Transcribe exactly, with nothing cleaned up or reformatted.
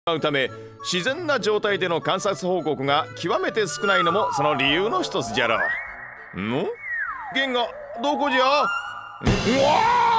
うため自然な状態での観察報告が極めて少ないのもその理由の一つじゃろう。ん？ゲンガどこじゃ？うわー！